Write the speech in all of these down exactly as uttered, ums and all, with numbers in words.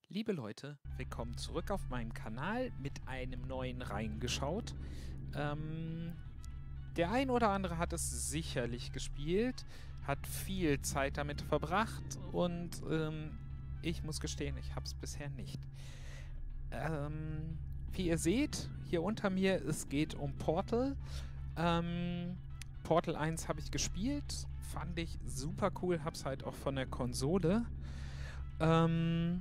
Liebe Leute, willkommen zurück auf meinem Kanal mit einem neuen Reingeschaut. Ähm, der ein oder andere hat es sicherlich gespielt, hat viel Zeit damit verbracht und ähm, ich muss gestehen, ich habe es bisher nicht. Ähm, wie ihr seht, hier unter mir, es geht um Portal. Ähm, Portal eins habe ich gespielt, fand ich super cool, habe es halt auch von der Konsole. Ähm...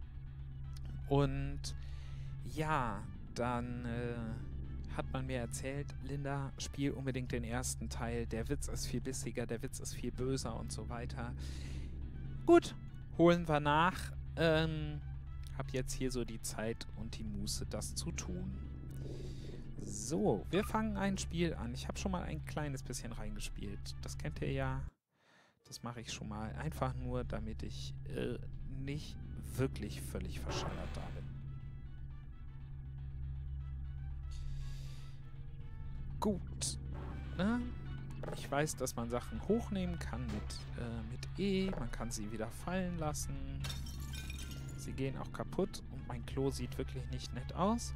Und ja, dann äh, hat man mir erzählt, Linda, spiel unbedingt den ersten Teil. Der Witz ist viel bissiger, der Witz ist viel böser und so weiter. Gut, holen wir nach. Ähm, hab jetzt hier so die Zeit und die Muße, das zu tun. So, wir fangen ein Spiel an. Ich habe schon mal ein kleines bisschen reingespielt. Das kennt ihr ja. Das mache ich schon mal. Einfach nur, damit ich äh, nicht wirklich völlig verschallert da bin. Gut. Ne? Ich weiß, dass man Sachen hochnehmen kann mit, äh, mit E. Man kann sie wieder fallen lassen. Sie gehen auch kaputt und mein Klo sieht wirklich nicht nett aus.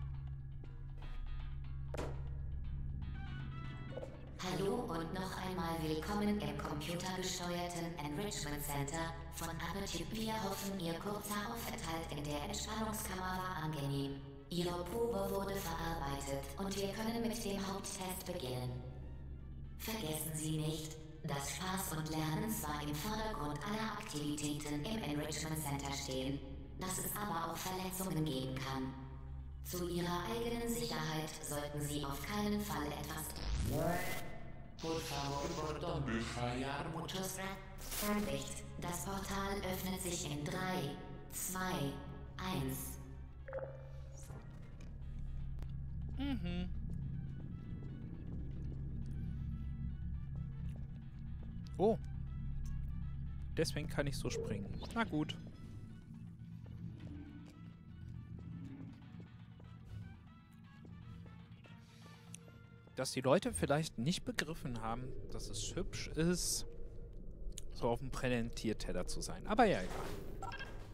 Hallo und noch einmal willkommen im computergesteuerten Enrichment Center von Aperture. Wir hoffen, Ihr kurzer Aufenthalt in der Entspannungskammer war angenehm. Ihre Probe wurde verarbeitet und wir können mit dem Haupttest beginnen. Vergessen Sie nicht, dass Spaß und Lernen zwar im Vordergrund aller Aktivitäten im Enrichment Center stehen, dass es aber auch Verletzungen geben kann. Zu Ihrer eigenen Sicherheit sollten Sie auf keinen Fall etwas... Por favor, ¿dónde fallar? Muchos Vorsicht, das Portal öffnet sich in drei, zwei, eins. Mhm. Oh. Deswegen kann ich so springen. Na gut. Dass die Leute vielleicht nicht begriffen haben, dass es hübsch ist, so auf dem Präsentierteller zu sein. Aber ja, egal.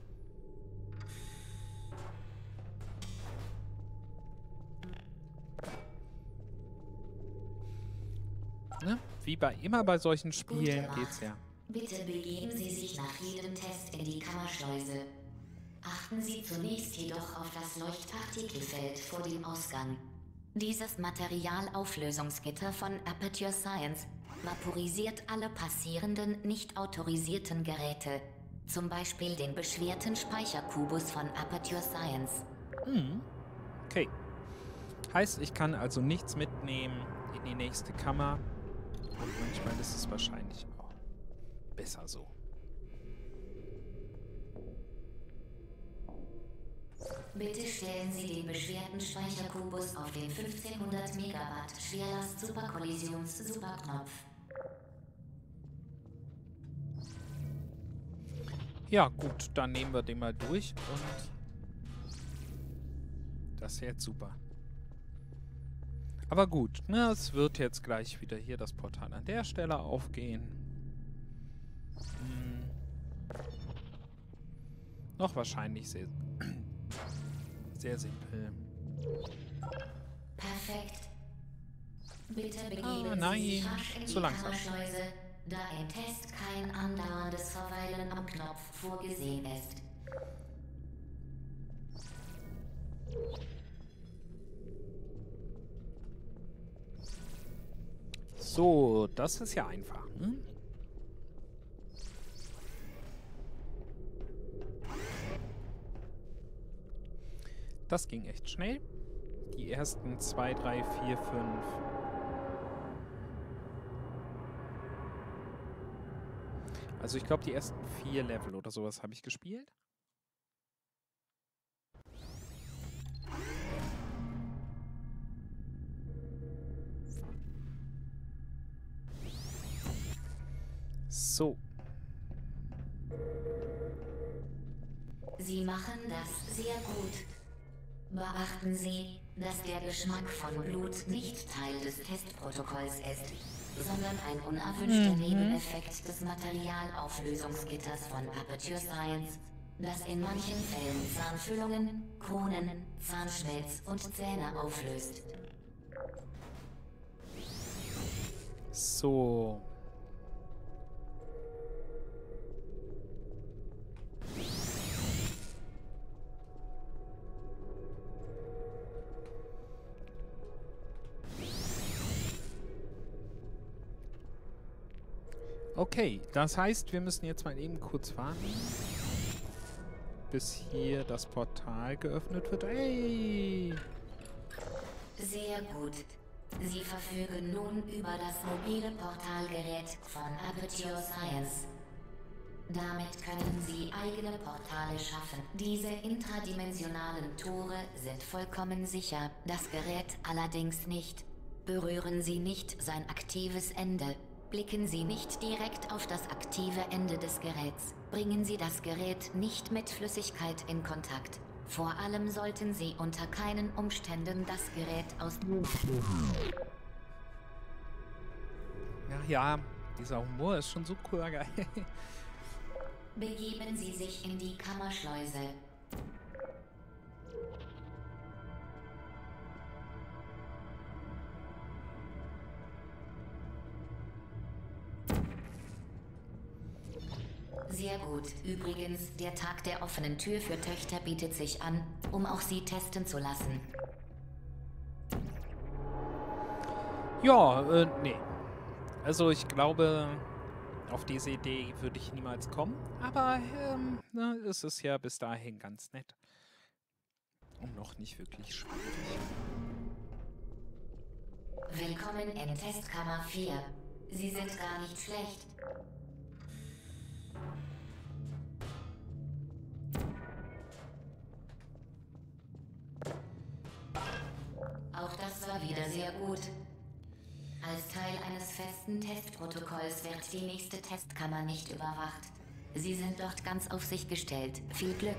Ne? Wie bei immer bei solchen Spielen geht's ja. Bitte begeben Sie sich nach jedem Test in die Kammerschleuse. Achten Sie zunächst jedoch auf das Leuchtpartikelfeld vor dem Ausgang. Dieses Materialauflösungsgitter von Aperture Science vaporisiert alle passierenden, nicht autorisierten Geräte. Zum Beispiel den beschwerten Speicherkubus von Aperture Science. Hm. Okay. Heißt, ich kann also nichts mitnehmen in die nächste Kammer. Und manchmal ist es wahrscheinlich auch besser so. Bitte stellen Sie den beschwerten Speicherkubus auf den fünfzehnhundert Megawatt Schwerlast Superkollisions Superknopf. Ja, gut, dann nehmen wir den mal durch und das ist jetzt super. Aber gut, ne, es wird jetzt gleich wieder hier das Portal an der Stelle aufgehen. Hm. Noch wahrscheinlich sehr, sehr simpel. Perfekt. Bitte begeben Ah, Sie nein, sich rasch in zu die langsam. Kammerschleuse, da im Test kein andauerndes Verweilen am Knopf vorgesehen ist. So, das ist ja einfach. Hm? Das ging echt schnell. Die ersten zwei, drei, vier, fünf. Also ich glaube, die ersten vier Level oder sowas habe ich gespielt. So. Sie machen das sehr gut. Beachten Sie, dass der Geschmack von Blut nicht Teil des Testprotokolls ist, sondern ein unerwünschter Mhm. Nebeneffekt des Materialauflösungsgitters von Aperture Science. das in manchen Fällen Zahnfüllungen, Kronen, Zahnschmelz und Zähne auflöst. So. Okay, das heißt, wir müssen jetzt mal eben kurz warten, bis hier das Portal geöffnet wird. Hey! Sehr gut. Sie verfügen nun über das mobile Portalgerät von Aperture Science. Damit können Sie eigene Portale schaffen. Diese intradimensionalen Tore sind vollkommen sicher, das Gerät allerdings nicht. Berühren Sie nicht sein aktives Ende. Blicken Sie nicht direkt auf das aktive Ende des Geräts. Bringen Sie das Gerät nicht mit Flüssigkeit in Kontakt. Vor allem sollten Sie unter keinen Umständen das Gerät aus... Ach ja, dieser Humor ist schon so cool, geil. Begeben Sie sich in die Kammerschleuse. Sehr gut. Übrigens, der Tag der offenen Tür für Töchter bietet sich an, um auch sie testen zu lassen. Ja, äh, nee. Also ich glaube, auf diese Idee würde ich niemals kommen. Aber ähm, na, es ist ja bis dahin ganz nett. Und noch nicht wirklich schwierig. Willkommen in Testkammer vier. Sie sind gar nicht schlecht. Auch das war wieder sehr gut. Als Teil eines festen Testprotokolls wird die nächste Testkammer nicht überwacht. Sie sind dort ganz auf sich gestellt. Viel Glück.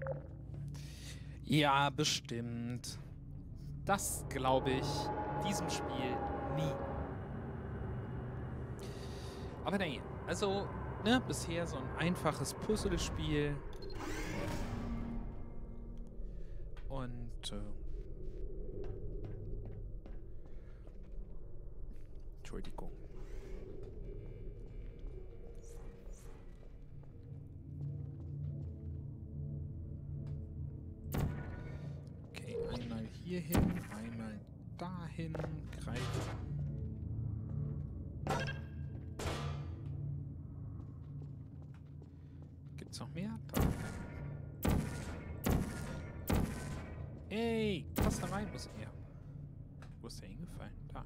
Ja, bestimmt. Das glaube ich diesem Spiel nie. Aber nee, also, ne, bisher so ein einfaches Puzzlespiel. Und, äh, Entschuldigung. Okay, einmal hier hin, einmal dahin, greifen. Gibt's noch mehr? Da. Ey, pass da rein, muss er. Wo ist der hingefallen? Da.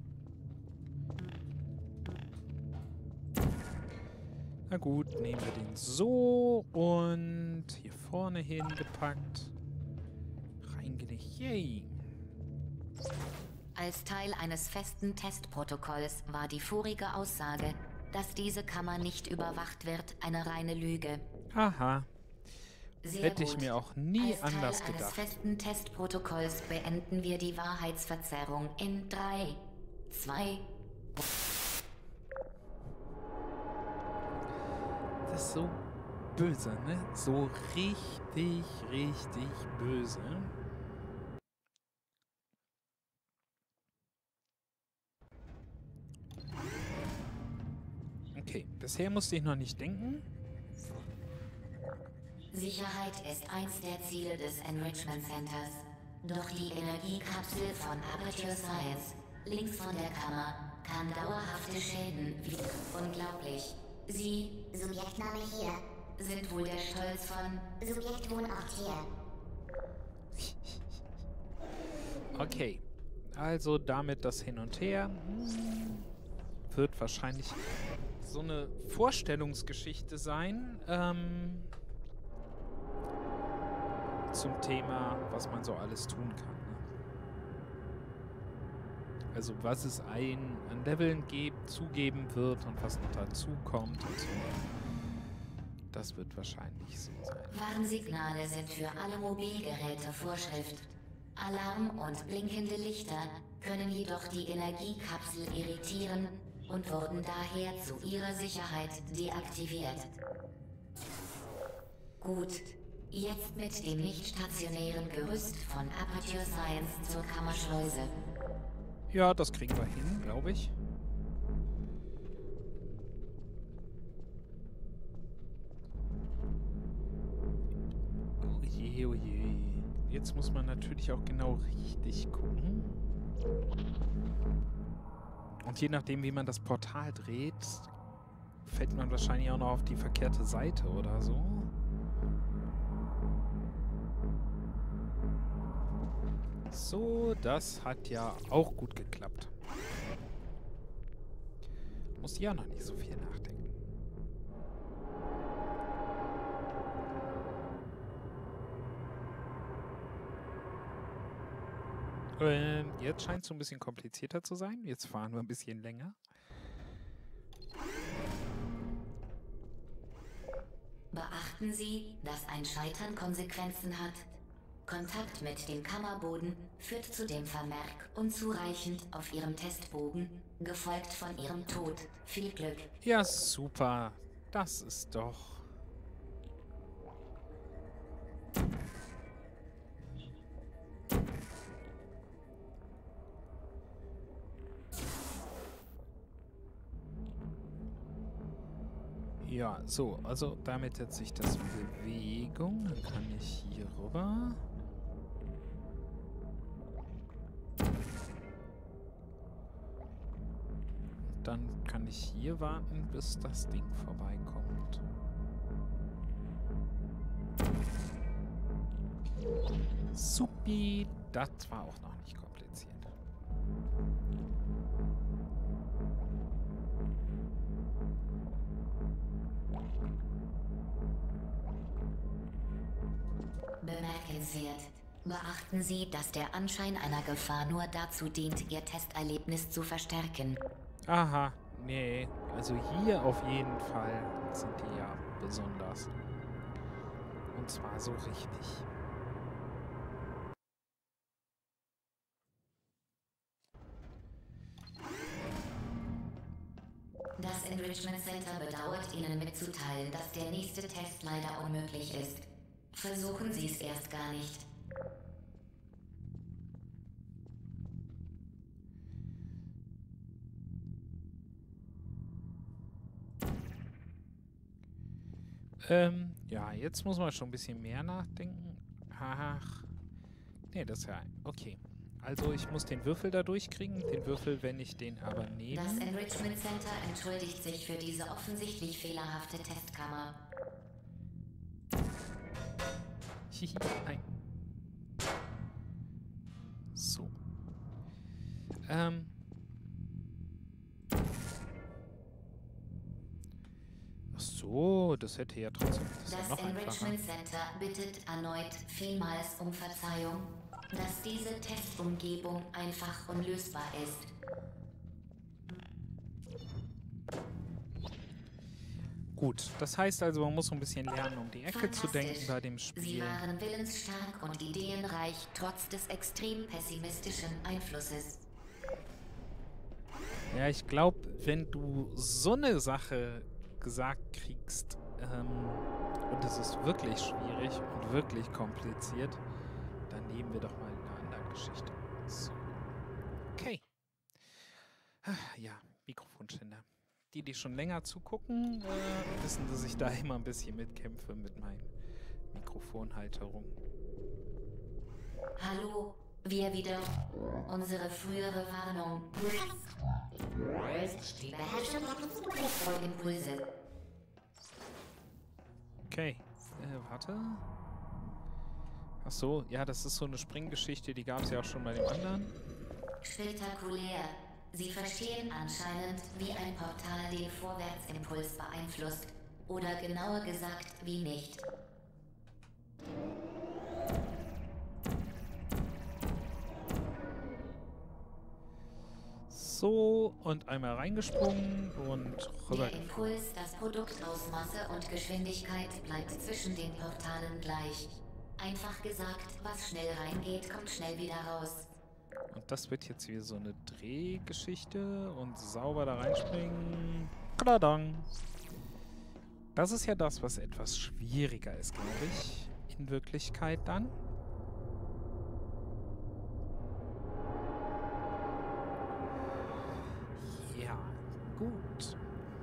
Na gut, nehmen wir den so und hier vorne hingepackt. Reingelegt. Yay. Als Teil eines festen Testprotokolls war die vorige Aussage, dass diese Kammer nicht überwacht wird, eine reine Lüge. Aha. Sehr Hätte ich gut. mir auch nie Als anders Teil eines gedacht. festen Testprotokolls beenden wir die Wahrheitsverzerrung in drei, zwei... Das ist so böse, ne? So richtig, richtig böse. Okay, bisher musste ich noch nicht denken. Sicherheit ist eins der Ziele des Enrichment Centers. Doch die Energiekapsel von Aperture Science, links von der Kammer, kann dauerhafte Schäden wie... Unglaublich. Sie, Subjektname hier. sind wohl der Stolz von... Subjektwohnort hier. Okay, also damit das Hin und Her hm, wird wahrscheinlich so eine Vorstellungsgeschichte sein ähm, zum Thema, was man so alles tun kann. Ne? Also was es ein, an Leveln gibt, zugeben wird und was noch dazu kommt und so. Das wird wahrscheinlich so sein. Warnsignale sind für alle Mobilgeräte Vorschrift. Alarm und blinkende Lichter können jedoch die Energiekapsel irritieren und wurden daher zu ihrer Sicherheit deaktiviert. Gut. Jetzt mit dem nicht stationären Gerüst von Aperture Science zur Kammerschleuse. Ja, das kriegen wir hin, glaube ich. Oh je, oh je. Jetzt muss man natürlich auch genau richtig gucken. Und je nachdem, wie man das Portal dreht, fällt man wahrscheinlich auch noch auf die verkehrte Seite oder so. So, das hat ja auch gut geklappt. Muss ja noch nicht so viel nachdenken. Ähm, jetzt scheint es so ein bisschen komplizierter zu sein. Jetzt fahren wir ein bisschen länger. Beachten Sie, dass ein Scheitern Konsequenzen hat. Kontakt mit dem Kammerboden führt zu dem Vermerk unzureichend auf Ihrem Testbogen, gefolgt von Ihrem Tod. Viel Glück. Ja, super. Das ist doch... Ja, so, also damit setzt sich das in Bewegung. Dann kann ich hier rüber. Dann kann ich hier warten, bis das Ding vorbeikommt. Supi, das war auch noch nicht kompliziert. Bemerkenswert. Beachten Sie, dass der Anschein einer Gefahr nur dazu dient, Ihr Testerlebnis zu verstärken. Aha, nee, also hier auf jeden Fall sind die ja besonders. Und zwar so richtig. Das Enrichment Center bedauert Ihnen mitzuteilen, dass der nächste Test leider unmöglich ist. Versuchen Sie es erst gar nicht. Ähm, ja, jetzt muss man schon ein bisschen mehr nachdenken. Ach, nee, das ist ja... Okay, also ich muss den Würfel da durchkriegen. Den Würfel, wenn ich den aber nehme... Das Enrichment Center entschuldigt sich für diese offensichtlich fehlerhafte Testkammer. Hihi, nein. So. Ähm... Ach so, das hätte ja trotzdem... Das, Das ist ja noch einfacher. Enrichment Center bittet erneut vielmals um Verzeihung, dass diese Testumgebung einfach unlösbar ist. Gut, das heißt also, man muss so ein bisschen lernen, um die Ecke zu denken bei dem Sie Spiel. waren willensstark und ideenreich, trotz des extrem pessimistischen Einflusses. Ja, ich glaube, wenn du so eine Sache gesagt kriegst, ähm, und es ist wirklich schwierig und wirklich kompliziert, dann nehmen wir doch mal eine andere Geschichte. So. Okay. Ah, ja, Mikrofonständer. Die, die schon länger zugucken, äh, wissen, dass ich da immer ein bisschen mitkämpfe mit meinen Mikrofonhalterungen. Hallo, wir wieder. Unsere frühere Warnung. Die Beherrschung der Impulse. Okay, äh, warte. Ach so, ja, das ist so eine Springgeschichte, die gab es ja auch schon bei dem anderen. Spektakulär. Sie verstehen anscheinend, wie ein Portal den Vorwärtsimpuls beeinflusst. Oder genauer gesagt, wie nicht. So, und einmal reingesprungen und rüber. Der Impuls, das Produkt aus Masse und Geschwindigkeit bleibt zwischen den Portalen gleich. Einfach gesagt, was schnell reingeht, kommt schnell wieder raus. Und das wird jetzt wieder so eine Drehgeschichte und sauber da reinspringen. Kladang. Das ist ja das, was etwas schwieriger ist, glaube ich, in Wirklichkeit dann. Ja, gut.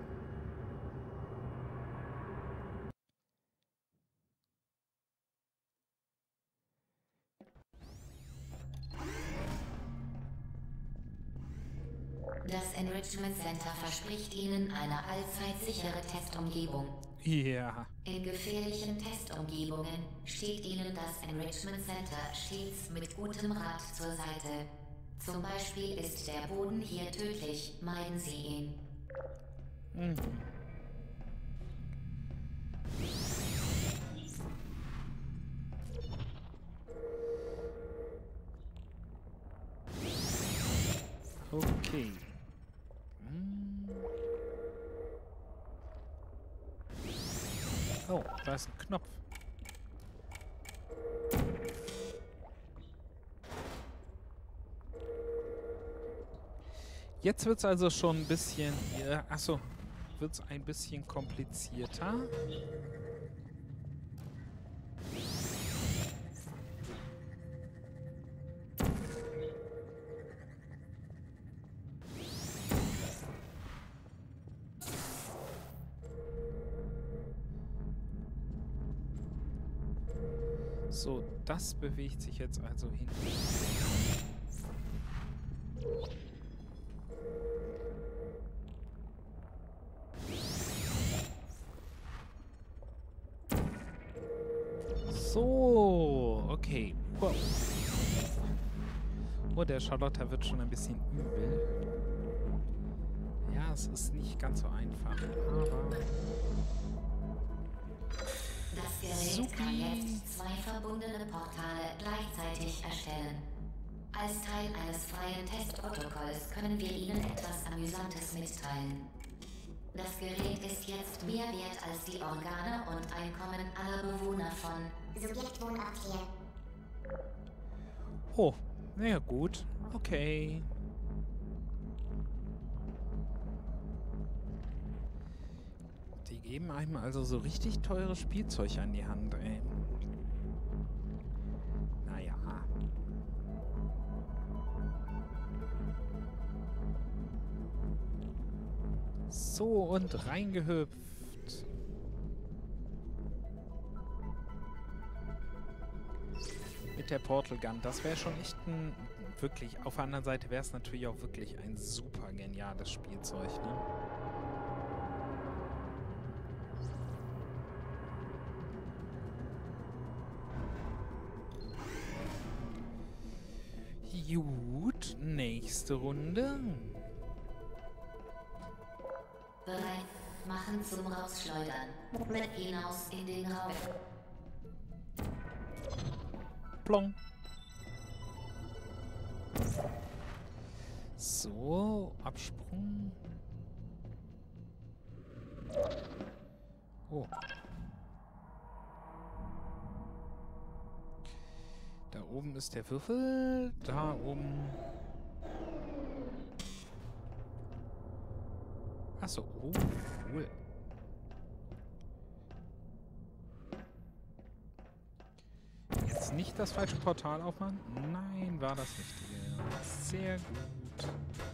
Das Enrichment Center verspricht Ihnen eine allzeit sichere Testumgebung. Ja. In gefährlichen Testumgebungen steht Ihnen das Enrichment Center stets mit gutem Rat zur Seite. Zum Beispiel ist der Boden hier tödlich, meiden Sie ihn. Mhm. Okay. Hm. Oh, da ist ein Knopf. Jetzt wird es also schon ein bisschen... Ja, achso, wird es ein bisschen komplizierter. So, das bewegt sich jetzt also hin. So, okay. Wow. Oh, der Charlotta wird schon ein bisschen übel. Ja, es ist nicht ganz so einfach, aber... Das Gerät Supi. kann jetzt zwei verbundene Portale gleichzeitig erstellen. Als Teil eines freien Testprotokolls können wir Ihnen etwas Amüsantes mitteilen. Das Gerät ist jetzt mehr wert als die Organe und Einkommen aller Bewohner von Subjektwohnort hier. Oh, na ja gut. Okay. Die geben einem also so richtig teures Spielzeug an die Hand, ey. Naja. So, und reingehüpft. Mit der Portal Gun. Das wäre schon echt ein... Wirklich, auf der anderen Seite wäre es natürlich auch wirklich ein super geniales Spielzeug, ne? Gut, nächste Runde. bereit machen zum Rausschleudern. Mit hinaus in den Raum. Plong. So, Absprung. Oh. Da oben ist der Würfel. Da oben. Achso, oh, cool. Jetzt nicht das falsche Portal aufmachen? Nein, war das Richtige. Sehr gut.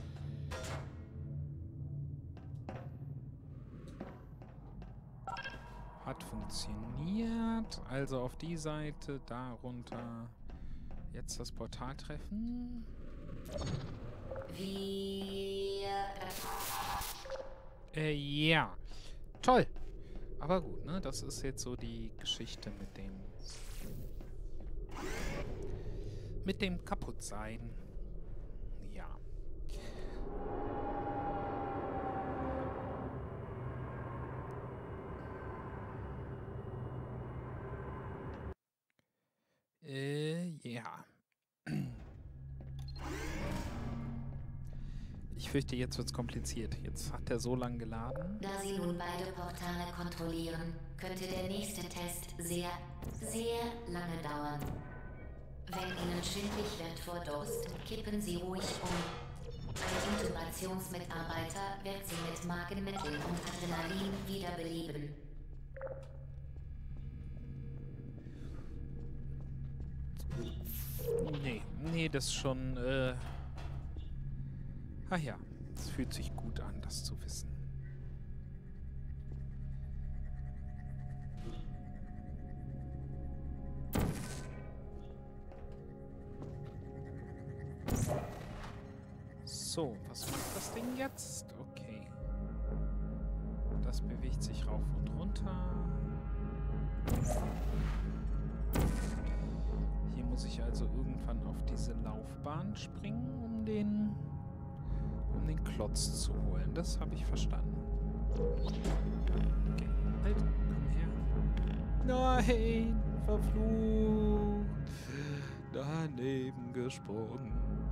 Hat funktioniert. Also auf die Seite, darunter. Jetzt das Portal treffen. Wir... Äh, ja. Toll. Aber gut, ne? Das ist jetzt so die Geschichte mit dem... Mit dem Kaputtsein. Ja. Äh, ja. Ich fürchte, jetzt wird's kompliziert. Jetzt hat er so lange geladen. Da Sie nun beide Portale kontrollieren, könnte der nächste Test sehr, sehr lange dauern. Wenn Ihnen schwindlig wird vor Durst, kippen Sie ruhig um. Ein Intubationsmitarbeiter wird Sie mit Magenmittel und Adrenalin wiederbeleben. Nee, nee, das schon, äh... Ach ja, es fühlt sich gut an, das zu wissen. So, was macht das Ding jetzt? Okay. Das bewegt sich rauf und runter. Hier muss ich also irgendwann auf diese Laufbahn springen, um den, um den Klotz zu holen. Das habe ich verstanden. Okay, halt, komm her. Nein, verflucht. Daneben gesprungen.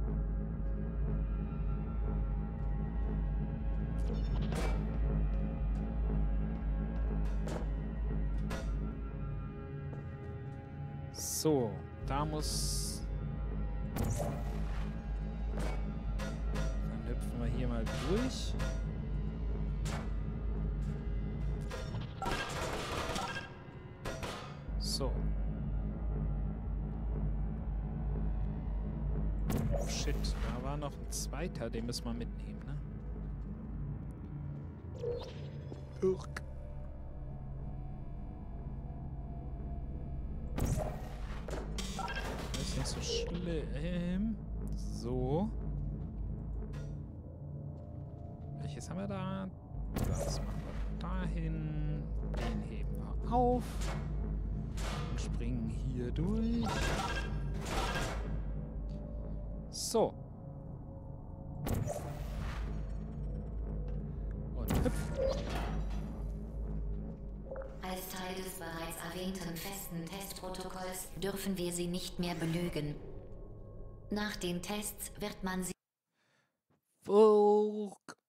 So, da muss... Dann hüpfen wir hier mal durch. So. Oh shit, da war noch ein zweiter, den müssen wir mitnehmen, ne? Irk. Das ist nicht so schlimm. So. Welches haben wir da? Das machen wir dahin. Den heben wir auf. Und springen hier durch. So. Und hüpfen. Als Teil des bereits erwähnten festen Testprotokolls dürfen wir sie nicht mehr belügen. Nach den Tests wird man sie... Volk.